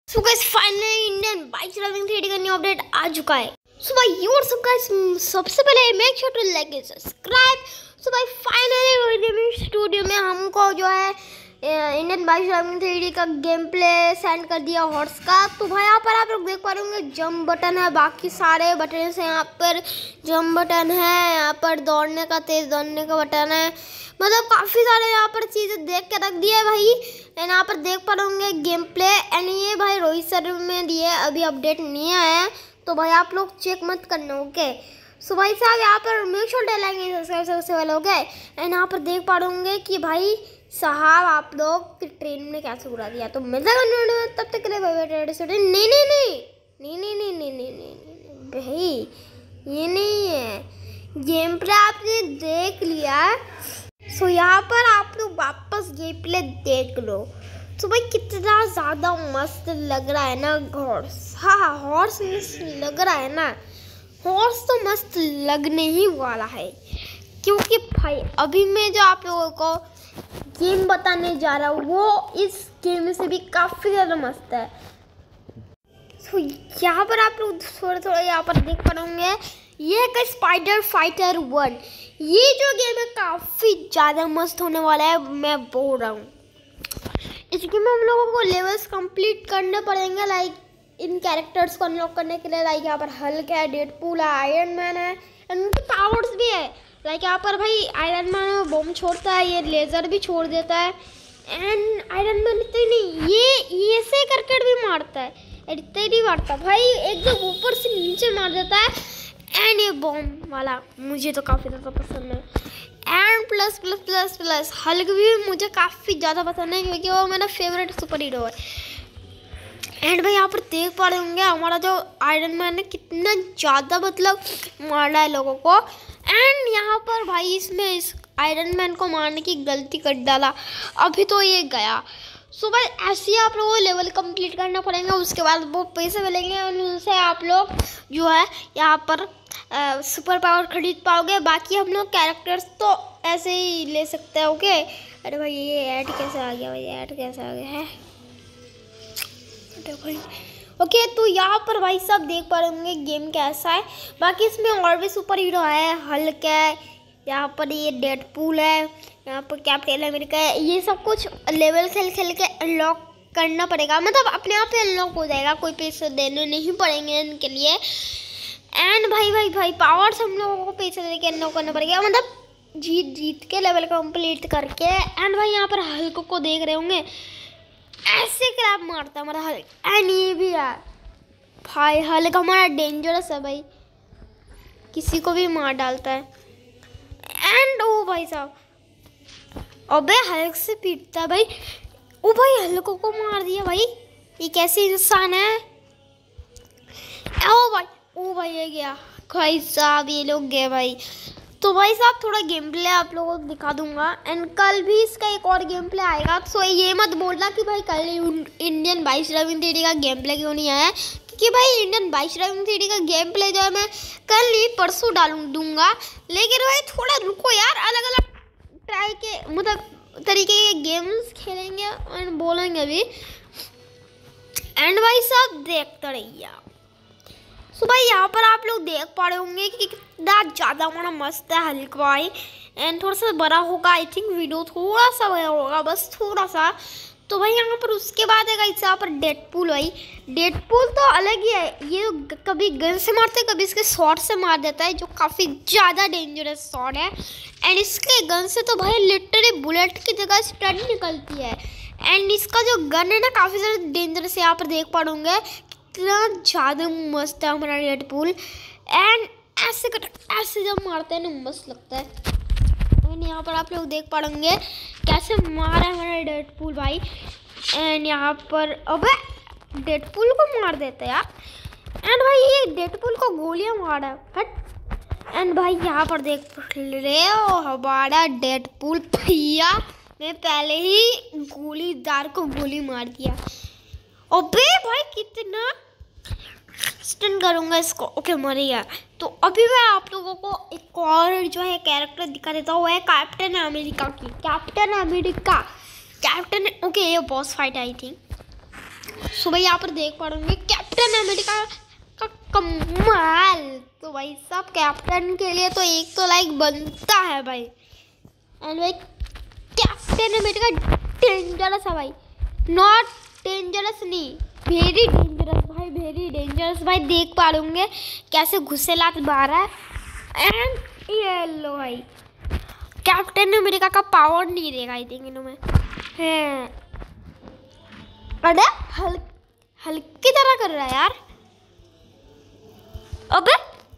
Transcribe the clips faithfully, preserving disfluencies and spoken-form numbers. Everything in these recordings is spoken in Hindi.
सो guys finally Indian bike driving three D का न्यू अपडेट आ चुका है। सो भाई योर सब गाइस सबसे पहले make sure to like and subscribe. So भाई फाइनली स्टूडियो में हमको जो है Indian bike driving three D का गेम प्ले सेंड कर दिया हॉर्स का। तो भाई यहाँ पर आप लोग देख पा रहे होंगे जंप बटन है, बाकी सारे बटन से यहाँ पर जंप बटन है, यहाँ पर दौड़ने का तेज दौड़ने का बटन है, मतलब काफ़ी सारे यहाँ पर चीज़ें देख के रख दिए भाई। एंड यहाँ पर देख पा रहे होंगे गेम प्ले। एंड ये भाई रोहित सर में दिए, अभी अपडेट नहीं आया है तो भाई आप लोग चेक मत करना, ओके। सो भाई साहब यहाँ पर मेक श्योर डालेंगे सब्सक्राइब सबसे पहले, ओके। एंड यहाँ पर देख पा रहे होंगे कि भाई साहब आप लोग ट्रेन में कैसे उड़ा दिया। तो मिलता है तब तक के लिए भाई नहीं नहीं नहीं नहीं नहीं नहीं नहीं नहीं नहीं भाई ये नहीं है गेम प्ले आपने देख लिया। सो so, यहाँ पर आप लोग वापस गेम प्ले देख लो। तो so, भाई कितना ज़्यादा मस्त लग रहा है ना हॉर्स। हाँ हॉर्स मस्त लग रहा है ना, हॉर्स तो मस्त लगने ही वाला है, क्योंकि भाई अभी मैं जो आप लोगों को गेम बताने जा रहा हूँ वो इस गेम से भी काफ़ी ज़्यादा मस्त है। सो so, यहाँ पर आप लोग थोड़ा थोड़ा यहाँ पर देख पा होंगे ये है स्पाइडर फाइटर वन। ये जो गेम है काफ़ी ज़्यादा मस्त होने वाला है, मैं बोल रहा हूँ। इस गेम में हम लोगों को लेवल्स कंप्लीट करने पड़ेंगे, लाइक इन कैरेक्टर्स को अनलॉक करने के लिए। लाइक यहाँ पर हल्क है, डेडपूल है, आयरन मैन है, एंड उनके पावर्स भी है। लाइक यहाँ पर भाई आयरन मैन बम छोड़ता है, ये लेज़र भी छोड़ देता है। एंड आयरन मैन इतने नहीं, ये ये से करकट भी मारता है, इतने नहीं मारता भाई, एकदम ऊपर से नीचे मार देता है। एंड ये बॉम्ब वाला मुझे तो काफ़ी ज़्यादा पसंद है। And plus plus plus plus Hulk भी मुझे काफ़ी ज़्यादा पसंद है, क्योंकि वो मेरा फेवरेट सुपर हीरो है। एंड भाई यहाँ पर देख पा रहे होंगे हमारा जो आयरन मैन है कितना ज़्यादा मतलब मार रहा है लोगों को। एंड यहाँ पर भाई इसमें इस आयरन मैन को मारने की गलती कर डाला, अभी तो ये गया। सो भाई ऐसे ही आप लोगों को लेवल कंप्लीट करना पड़ेगा, उसके बाद वो पैसे मिलेंगे और उनसे आप लोग जो है यहाँ पर आ, सुपर पावर खरीद पाओगे। बाकी हम लोग कैरेक्टर्स तो ऐसे ही ले सकते हैं, ओके। अरे भाई ये ऐड कैसे आ गया, भाई ऐड कैसे आ गया है, भाई ओके। तो यहाँ पर भाई सब देख पा रहे होंगे गेम कैसा है। बाकी इसमें और भी सुपर हीरो है, हल्क है, यहाँ पर ये डेडपूल है, यहाँ पर कैप्टन अमेरिका है। ये सब कुछ लेवल खेल खेल के अनलॉक करना पड़ेगा, मतलब अपने आप ही अनलॉक हो जाएगा, कोई पैसे देने नहीं पड़ेंगे इनके लिए। एंड भाई भाई भाई पावर्स हम लोगों को पैसे दे के अनलॉक करना पड़ेगा, मतलब जीत जीत के लेवल कंप्लीट करके। एंड भाई यहाँ पर हल्क को देख रहे होंगे, ऐसे क्रैप मारता है हमारा हल्क। एंड ये भी यार भाई हल्क हमारा डेंजरस है भाई, किसी को भी मार डालता है। एंड ओ भाई साहब अबे हल्क से पीटता है भाई, ओ भाई हल्क को मार दिया भाई, ये कैसे इंसान है। ओ भाई ओ भाई ये गया भाई साहब, ये लोग गए भाई। तो भाई साहब थोड़ा गेम प्ले आप लोगों को दिखा दूंगा, एंड कल भी इसका एक और गेम प्ले आएगा। सो ये मत बोलना कि भाई कल Indian bike driving three D का गेम प्ले क्यों नहीं आया, क्योंकि भाई Indian bike driving three D का गेम प्ले जो है मैं कल नहीं परसों डालूँ दूंगा। लेकिन भाई थोड़ा रुको यार, अलग अलग ट्राई के मतलब तरीके के गेम्स खेलेंगे एंड बोलेंगे भी। एंड भाई साहब देखते रहिए। सो भाई यहाँ पर आप लोग देख पा रहे होंगे कि कितना ज़्यादा हमारा मस्त है हल्क भाई। एंड थोड़ा सा बड़ा होगा आई थिंक, वीडियो थोड़ा सा बड़ा होगा, बस थोड़ा सा। तो भाई यहाँ पर उसके बाद है यहाँ पर डेडपूल। भाई डेडपूल तो अलग ही है, ये कभी गन से मारते कभी इसके शॉट से मार देता है, जो काफ़ी ज़्यादा डेंजरस शॉट है। एंड इसके गन से तो भाई लिटरली बुलेट की जगह स्टड निकलती है। एंड इसका जो गन है ना काफ़ी ज़्यादा डेंजरस है, यहाँ पर देख पा होंगे कितना ज़्यादा मस्त है हमारा डेडपूल। एंड ऐसे कट ऐसे जब मारते हैं ना मस्त लगता है। एंड यहाँ पर आप लोग देख पा होंगे कैसे मारा है हमारा डेडपूल भाई। एंड यहाँ पर अबे डेडपूल को मार देते हैं यार। एंड भाई ये डेडपूल को गोलियां मारा हट। एंड भाई यहाँ पर देख रहे हो हमारा डेडपूल भैया ने पहले ही गोलीदार को गोली मार दिया। अबे भाई कितना स्टन करूँगा इसको, ओके मर गया। तो अभी मैं आप लोगों को एक और जो है कैरेक्टर दिखा देता हूँ, वो है कैप्टन अमेरिका की। कैप्टन अमेरिका कैप्टन ओके ये boss fight I think. So भाई यहाँ पर देख पा रहे होंगे कैप्टन अमेरिका का कमाल। तो भाई सब कैप्टन के लिए तो एक तो लाइक बनता है भाई। एंड भाई कैप्टन अमेरिका डेंजरस है भाई, नॉट डेंजरस नहीं, वेरी डेंजरस भाई, वेरी डेंजरस भाई। देख पा रहे होंगे कैसे घुसे लात मार रहा है। एंड ये लो भाई कैप्टन अमेरिका का पावर नहीं देगा आई थिंक इन्हों में है। अरे हल हल्की तरह कर रहा है यार। अबे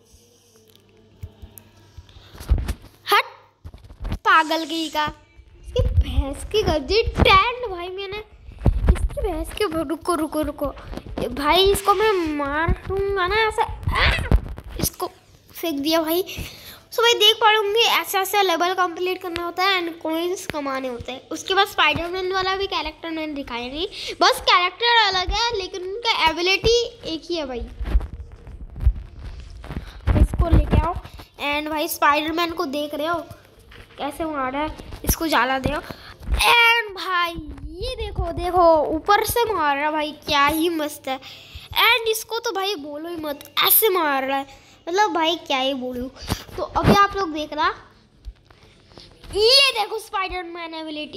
हट पागल की का, इसकी भैंस की गद्दी टैंड भाई। मैंने इसकी भैंस के रुको रुको रुको भाई, इसको मैं मारूंगा ना ऐसे। इसको फेंक दिया भाई। सो भाई देख पा होंगे ऐसे ऐसे लेवल कंप्लीट करना होता है एंड कॉइंस कमाने होते हैं। उसके बाद स्पाइडरमैन वाला भी कैरेक्टर मैंने दिखाया नहीं, बस कैरेक्टर अलग है लेकिन उनका एबिलिटी एक ही है भाई। इसको लेके आओ एंड भाई स्पाइडरमैन को देख रहे हो कैसे मार रहा है, इसको जाला दे। एंड भाई ये देखो देखो ऊपर से मार रहा है भाई, क्या ही मस्त है। एंड इसको तो भाई बोलो ही मत, ऐसे मार रहा है, मतलब भाई क्या ही बोलूं। तो अभी आप लोग देख रहा, ये देखो स्पाइडरमैन एबिलिटी,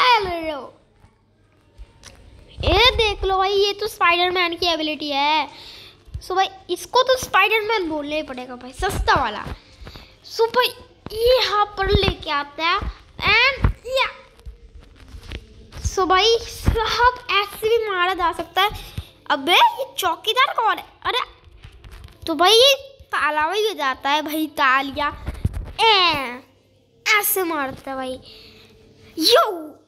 ये देख लो भाई, ये तो स्पाइडरमैन की एबिलिटी है। सो भाई इसको तो स्पाइडरमैन बोलना ही पड़ेगा भाई, सस्ता वाला। सो भाई ये यहाँ पर लेके आता है एंड या सो भाई सब ऐसे भी मारा जा सकता है। अबे ये चौकीदार कौन है? अरे तो भाई ये ताला भी हो जाता है भाई, तालिया ए ऐसे मारता है भाई। यो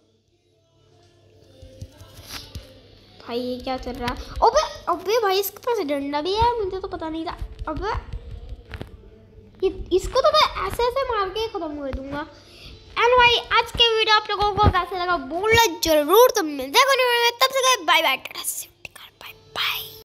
भाई ये क्या चल रहा है? अबे अबे भाई इसके पास डंडा भी है, मुझे तो पता नहीं था। अबे ये इसको तो मैं ऐसे ऐसे मार के खत्म कर दूंगा। एंड भाई आज के वीडियो आप लोगों को कैसे लगा बोलना जरूर, तो मिलते हैं तब से बाय बाय बाय बाय।